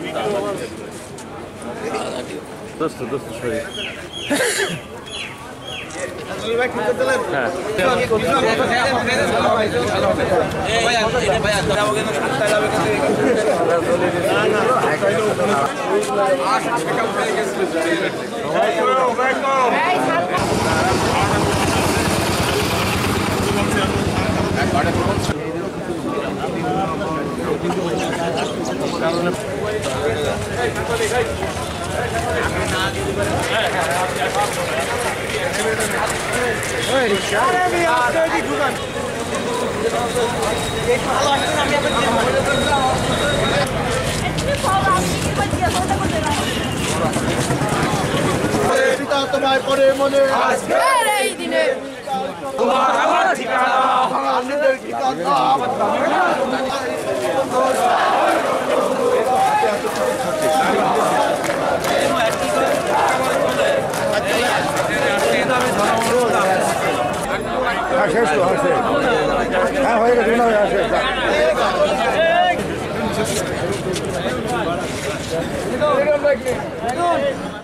দোস্ত দোস্ত সরি তোমায় পরে মনে আজকের এই দিনে তোমার আমার ঠিকানা আমাদের ঠিকানা শেষ তো আছে হ্যাঁ হয়ে গেছে না আসে